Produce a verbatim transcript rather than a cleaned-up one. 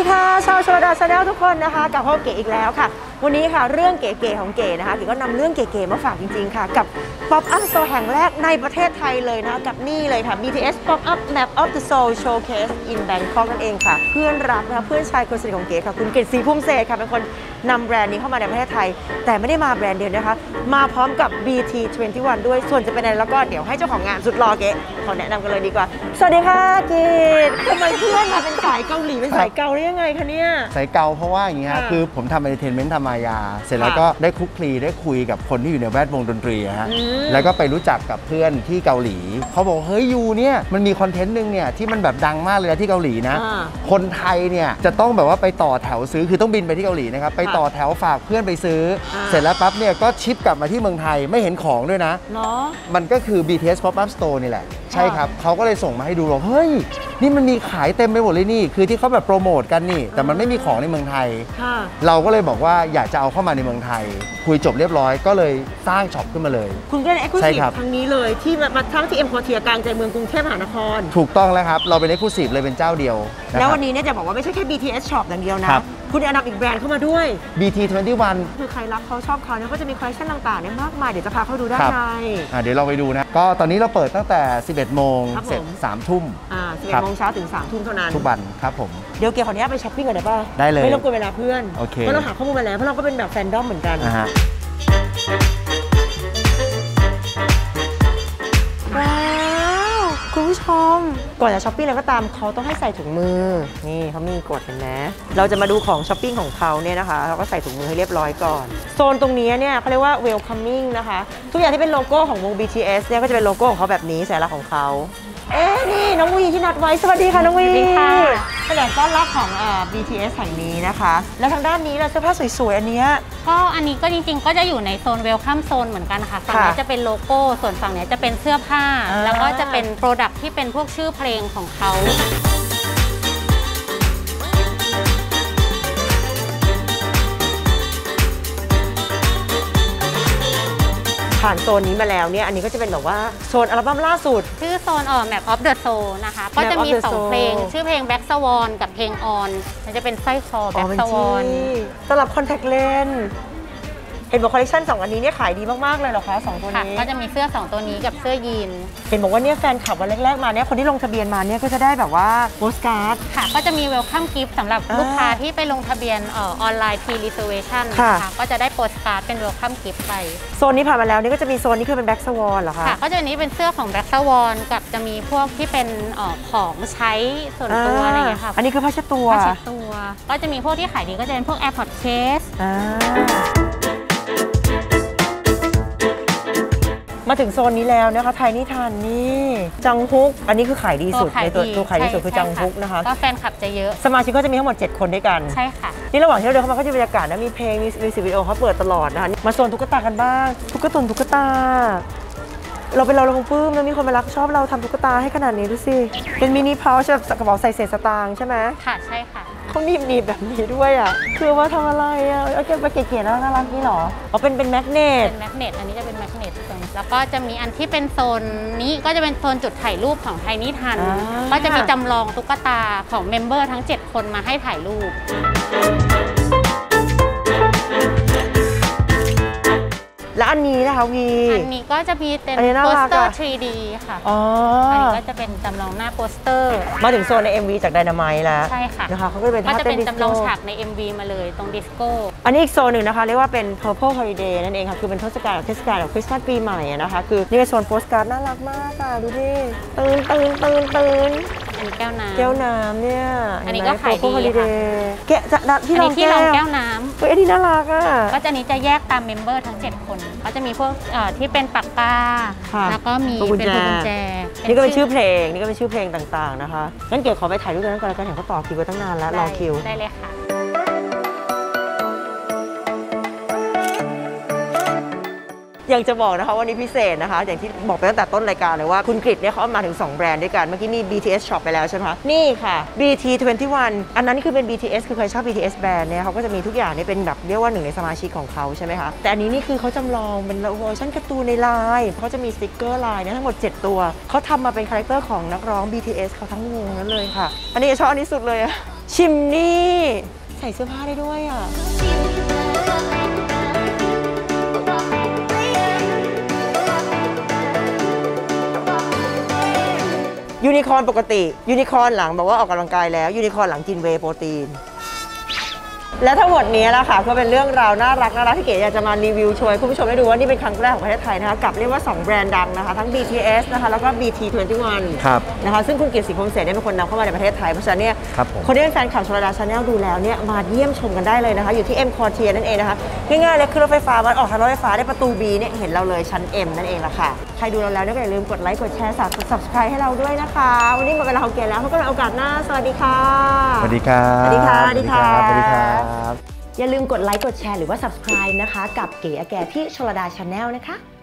ค่ะชาวชลดาชาแนลทุกคนนะคะกลับพบเก๋อีกแล้วค่ะวันนี้ค่ะเรื่องเก๋ๆของเก๋นะคะเก๋ก็นำเรื่องเก๋ๆมาฝากจริงๆค่ะกับ Pop Up Store แห่งแรกในประเทศไทยเลยนะกับนี่เลยค่ะ บี ที เอส Pop Up Map of the Soul Showcase in Bangkok นั่นเองค่ะเพื่อนรักนะคะเพื่อนชายคนสนิทของเก๋ค่ะคุณเกศศรีพุ่มเศษค่ะเป็นคนนำแบรนด์นี้เข้ามาในประเทศไทยแต่ไม่ได้มาแบรนด์เดียวนะคะมาพร้อมกับ บี ที ยี่สิบเอ็ด ด้วยส่วนจะเป็นอะไรแล้วก็เดี๋ยวให้เจ้าของงานสุดหล่อเก๋ขอแนะนำกันเลยดีกว่าสวัสดีค่ะเกศทำไมเพื่อนมาเป็นสายเกาหลีเป็นสายเกาได้ยังไงคะเนี่ยสายเกาเพราะว่าอย่างนี้ฮะคือผมทำเอนเตอร์เทนเมนต์ทำมายาเสร็จแล้วก็ได้คลุกคลีได้คุยกับคนที่อยู่ในแวดวงดนตรีฮะแล้วก็ไปรู้จักกับเพื่อนที่เกาหลีเขาบอกเฮ้ยยูเนี่ยมันมีคอนเทนต์นึงเนี่ยที่มันแบบดังมากเลยที่เกาหลีนะคนไทยเนี่ยจะต้องแบบว่าไปต่อแถวซื้อคือต้องบินไปที่เกาหลีนะครับไปต่อแถวฝากเพื่อนไปซื้อเสร็จแล้วปั๊บเนี่ยก็ชิปกลับมาที่เมืองไทยไม่เห็นของด้วยนะมันก็คือ บี ที เอส Pop Up Store นี่แหละใช่ครับเขาก็เลยส่งมาให้ดูบอกเฮ้ยนี่มันมีขายเต็มไปหมดเลยนี่คือที่เขาแบบโปรโมทกันนี่แต่มันไม่มีของในเมืองไทยเราก็เลยบอกว่าอยากจะเอาเข้ามาในเมืองไทยคุยจบเรียบร้อยก็เลยสร้างช็อปขึ้นมาเลยคุณก็เลย Exclusive ครั้งนี้เลยที่มาทั้งที่เอ็มพอร์เทียกลางใจเมืองกรุงเทพมหานครถูกต้องแล้วครับเราเป็น Exclusive เลยเป็นเจ้าเดียวแล้ววันนี้เนี่ยจะบอกว่าไม่ใช่แค่ บี ที เอส Shop อย่างเดียวนะคุณเอานำอีกแบรนด์เข้ามาด้วยบี ที ยี่สิบเอ็ดคือใครรักเขาชอบเขาเนี่ยก็จะมีคอลเลคชันต่างๆเนี่ยมากมายเดี๋ยวจะพาเขาดูด้านในเดี๋ยวเราไปดูนะก็ตอนนี้เราเปิดตั้งแต่สิบเอ็ดโมงเสร็จสามทุ่มอ่าสิบเอ็ดโมงเช้าถึงสามทุ่มเท่านั้นทุกวันครับผมเดี๋ยวเกี่ยวขออนุญาตไปช้อปปิ้งก่อนได้ป่ะได้เลยไม่รบกวนเวลาเพื่อนโอเคเพราะเราหาข้อมูลมาแล้วเพราะเราก็เป็นแบบแฟนดอมเหมือนกันนะฮะว้าวคุณผู้ชมก่อนจะช้อปปิ้งอะไรก็ตามเขาต้องให้ใส่ถุงมือนี่เขามีกฎเห็นไหมเราจะมาดูของช้อปปิ้งของเขาเนี่ยนะคะเราก็ใส่ถุงมือให้เรียบร้อยก่อนโซนตรงนี้เนี่ยเขาเรียกว่า welcoming นะคะทุกอย่างที่เป็นโลโก้ของวง บี ที เอส เนี่ยก็จะเป็นโลโก้ของเขาแบบนี้สัญลักษณ์ของเขาเอ๊ะนี่น้องวีที่นัดไว้สวัสดีค่ะน้องวีแถลงต้อนรับของเอ่อ บี ที เอส แห่งนี้นะคะแล้วทางด้านนี้ล่ะเสื้อผ้าสวยๆอันนี้ก็อันนี้ก็จริงๆก็จะอยู่ในโซนเวลคัมโซนเหมือนกันค่ะฝั่งนี้จะเป็นโลโก้ส่วนฝั่งนี้จะเป็นเสื้อผ้าแล้วก็จะเป็นโปรดักที่เป็นพวกชื่อเพลงของเขาผ่านโซนนี้มาแล้วเนี่ยอันนี้ก็จะเป็นแบบว่าโซนอัลบั้มล่าสุดชื่อโซนเอ่อ Map of the Soul นะคะก็จะมีสองเพลงชื่อเพลง Black Swan กับเพลง On มันจะเป็นสร้อยคอ Black Swan สำหรับคอนแทคเลนส์เห็นบอกคอลเลคชันสองอันนี้เนี่ยขายดีมากๆเลยเหรอคะสองตัวนี้ก็จะมีเสื้อสองตัวนี้กับเสื้อยีนเห็นบอกว่าเนี่ยแฟนคลับวันแรกๆมาเนี่ยคนที่ลงทะเบียนมาเนี่ยก็จะได้แบบว่าโปสการ์ดค่ะก็จะมีเวลคัมกิฟต์สำหรับลูกค้าที่ไปลงทะเบียนออนไลน์พรีรีเซอร์เวชั่นค่ะก็จะได้โปสการ์ดเป็นเวลคัมกิฟต์ไปโซนนี้ผ่านมาแล้วนี่ก็จะมีโซนนี้คือเป็นแบ็กสวอนเหรอคะค่ะก็จะนี้เป็นเสื้อของแบ็กสวอนกับจะมีพวกที่เป็นของใช้ส่วนตัวอะไรอย่างเงี้ยค่ะอันนี้คือผ้าเช็ดตัวผ้าเช็ดตัวก็จะมีพวกที่ขายดีก็จะเป็นพวก AirPods Case มาถึงโซนนี้แล้วนะคะไทยนิทานนี่จังฮุกอันนี้คือขายดีสุดในตัวตัวขายดีสุดคือจังฮุกนะคะก็แฟนคลับจะเยอะสมาชิกก็จะมีทั้งหมดเจ็ดคนด้วยกันใช่ค่ะนี่ระหว่างที่เราเดินเข้ามาก็จะบรรยากาศนะมีเพลงมีมิวสิกวิดีโอเขาเปิดตลอดนะคะมาโซนตุ๊กตากันบ้างตุ๊กตาตุ๊กตาเราเป็นเราเราคงปลื้มแล้วมีคนมารักชอบเราทำตุ๊กตาให้ขนาดนี้ดูสิเป็นมินิพาวช์แบบกระเป๋าใส่เศษสตางค์ใช่ไหมค่ะใช่ค่ะเขาหนีบหนีบแบบนี้ด้วยอ่ะคือว่าทำอะไรอ่ะเอาเก็บไปเก๋ๆแล้วน่ารักนี่หรออ๋อเป็นเป็นแมกเนตเป็นแมกเนตอันนี้จะเป็นแมกเนตแล้วก็จะมีอันที่เป็นโซนนี้ก็จะเป็นโซนจุดถ่ายรูปของไทยนิทานก็จะมีจำลองตุ๊กตาของเมมเบอร์ทั้งเจ็ดคนมาให้ถ่ายรูปแล้วอันนี้นะคะวีอันนี้ก็จะมีเป็นโปสเตอร์ ทรี ดี ค่ะอ๋ออันนี้ก็จะเป็นจำลองหน้าโปสเตอร์มาถึงโซนใน เอ็ม วี จาก Dynamite แล้วใช่ค่ะนะคะเขาก็จะเป็นก็จะเป็นจำลองฉากใน เอ็ม วี มาเลยตรงดิสโก้อันนี้อีกโซนหนึ่งนะคะเรียกว่าเป็น Purple Holiday นั่นเองค่ะคือเป็นเทศกาลเทศกาลแบบคริสต์มาสปีใหม่นะคะคือนี่เป็นโซนโปสการ์ดน่ารักมากค่ะดูดิตื่นตื่นตื่นตื่นอันแก้วน้ำแก้วน้ำเนี่ยอันนี้ก็ขายดีค่ะแกะจะที่รองแก้วน้ำเฮ้ยอันนี้น่ารักอ่ะก็จะนี้จะแยกตามเมมเบอร์ทั้งเจ็ดคนเขาจะมีพวกที่เป็นปากกาแล้วก็มีเป็นกุญแจนี่ก็เป็นชื่อเพลงนี่ก็เป็นชื่อเพลงต่างๆนะคะงั้นเก๋ขอไปถ่ายรูปกันก่อนแล้วกันเห็นเขาต่อคิวไว้ตั้งนานแล้วรอคิวได้เลยค่ะอยากจะบอกนะคะวันนี้พิเศษนะคะอย่างที่บอกไปตั้งแต่ต้นรายการเลยว่าคุณกฤษเนี่ยเขาเอามาถึงสองแบรนด์ด้วยกันเมื่อกี้มี บี ที เอส Shop ไปแล้วใช่ไหมคะนี่ค่ะ บี ที ยี่สิบเอ็ด อันนั้นคือเป็น บี ที เอส คือใครชอบ บี ที เอส แบรนด์เนี่ยเขาก็จะมีทุกอย่างนี่เป็นแบบเรียกว่าหนึ่งในสมาชิกของเขาใช่ไหมคะแต่อันนี้นี่คือเขาจำลองเป็นเวอร์ชันการ์ตูนในลายเขาจะมีสติ๊กเกอร์ลายเนี่ยทั้งหมดเจ็ดตัวเขาทำมาเป็นคาแรคเตอร์ของนักร้อง บี ที เอส เขาทั้งวงนั้นเลยค่ะอันนี้ชอบอันนี้สุดเลยอะชชิมนี่ใส่เสื้อผ้าได้ด้วยอ่ะยูนิคอร์นปกติยูนิคอร์นหลังบอกว่าออกกำลังกายแล้วยูนิคอร์นหลังกินเวย์โปรตีนและทั้งหมดนี้แหละค่ะก็เป็นเรื่องราวน่ารักน่ารักที่เก๋อยากจะมารีวิวโชว์ให้คุณผู้ชมได้ดูว่านี่เป็นครั้งแรกของประเทศไทยนะคะกับเรียกว่าสองแบรนด์ดังนะคะทั้ง บี ที เอส นะคะแล้วก็ บี ที ยี่สิบเอ็ดครับนะคะซึ่งคุณเกียรติศรีพรหมเสนเนี่ยเป็นคนนำเข้ามาในประเทศไทยเพราะฉะนั้นเนี่ยคนที่เป็นแฟนข่าวชลดาชาแนลดูแล้วเนี่ยมาเยี่ยมชมกันได้เลยนะคะอยู่ที่ M Quartier นั่นเองนะคะง่ายๆเลยคือรถไฟฟ้ามันออกทางรถไฟฟ้าได้ประตู B เนี่ยเห็นเราเลยชั้น M นั่นเองละค่ะใครดูเราแล้วเนี่ยก็อย่าลืมกดไลค์กดแชร์ Subscribe ให้เราด้วยนะคะวันนี้หมดเวลาของเก๋แล้วพบกันในโอกาสหน้าสวัสดีค่ะสวัสดีครับสวัสดีค่ะสวัสดีค่ะสวัสดีครับอย่าลืมกดไลค์กดแชร์หรือว่า Subscribe นะคะกับเก๋อแกที่ชลดาชาแนลนะคะ